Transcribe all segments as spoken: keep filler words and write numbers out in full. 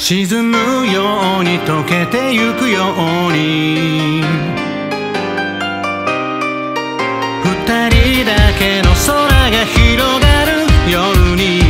沈むように溶けてゆくように二人だけの空が広がる夜に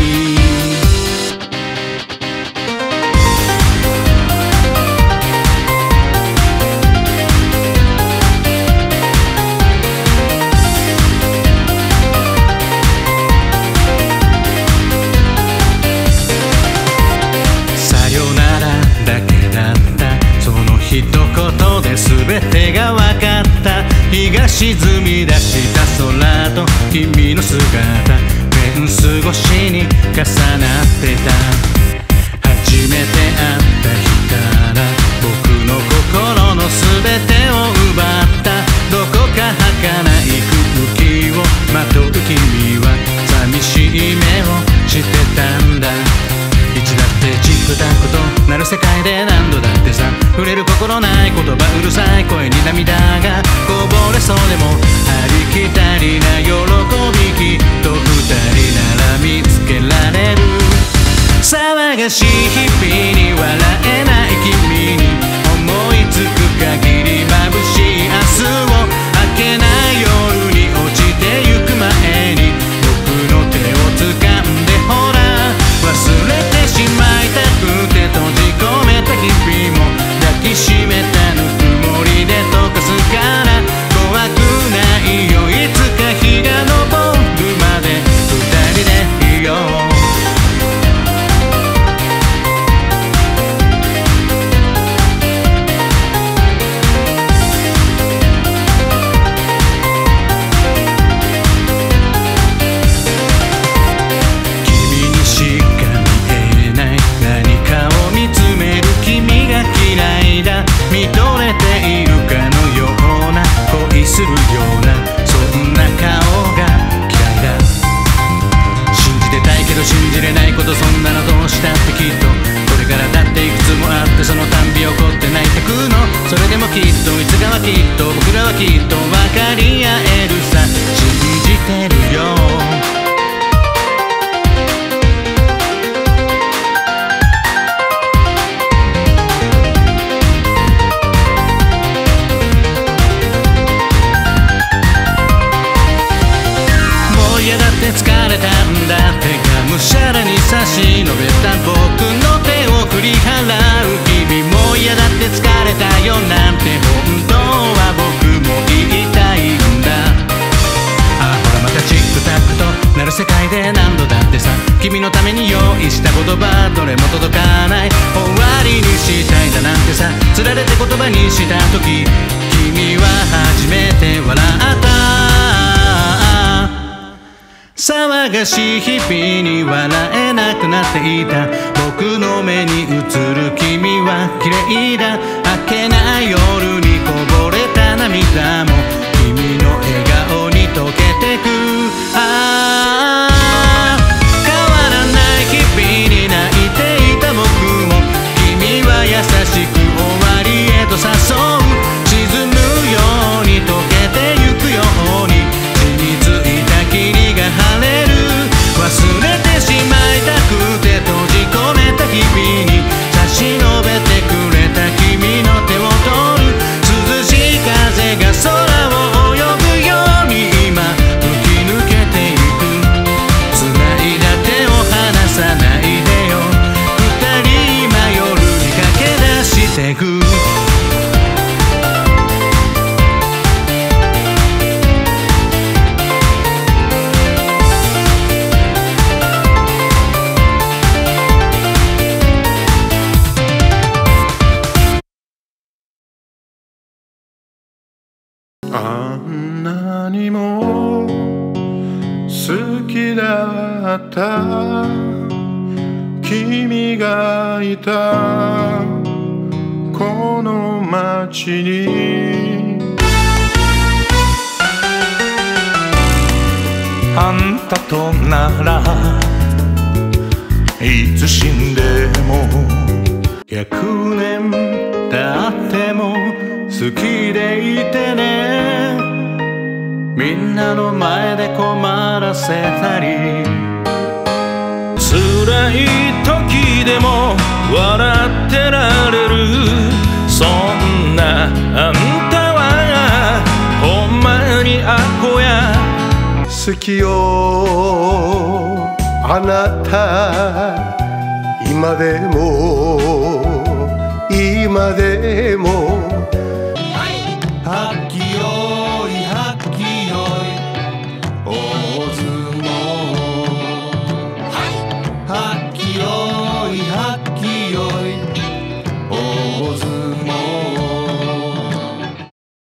一言で全てが分かった。日が沈み出した空と君の姿、フェンス越しに重なってた。初めて会った日から僕の心の全てを奪った。どこか儚い空気をまとう君は寂しい目をしてたんだ。いつだってチクタクとなる世界で何度だってさ、触れる心ない言葉うるさい声に涙がこぼれそうでもありきたりな喜び、きっと二人なら見つけられる。騒がしい日々に笑えない君に思いつく限り眩しい明日を明けない夜に落ちてゆく前に僕の手を掴んでほら忘れてしまいたくて閉じ込めた日々も抱きしめたぬくもりで溶かすから怖くないよ。いつか日が昇るまで二人でいよう。見とれているかのような恋するようなそんな顔が嫌いだ。信じてたいけど信じれないこと、そんなのどうしたってきっとこれからだっていくつもあって、そのたんび怒って泣いてくの。それでもきっといつかはきっと僕らはきっと分かり合えるさ、信じてるよ。疲れたんだってがむしゃらに差し伸べた僕の手を振り払う君も嫌だって疲れたよなんて本当は僕も言いたいんだ。あほらまたチクタクとなる世界で何度だってさ、君のために用意した言葉どれも届かない終わりにしたいだなんてさ、つられて言葉にした時君は初めて笑った。騒がしい日々に笑えなくなっていた僕の目に映る君は綺麗だ。明けない夜にこぼれた涙も君の笑顔に溶けてく。ああ変わらない日々に泣いていた僕を君は優しく終わりへと誘う。沈むように溶けてゆくように染みついた霧が晴れる。忘れてしまいたくて閉じ込めた日々に差し伸べてくれた君の手を取る。涼しい風が空を泳ぐように今吹き抜けてゆく。繋いだ手を離さないでよ。二人今夜に駆け出してく。 あんなにも好きだった君がいたこの街に、あんたとならいつ死んでもひゃくねん経っても好きでいてね。みんなの前で困らせたり辛い時でも笑ってられるそんなあんたはほんまにアホや好きよあなた今でも今でも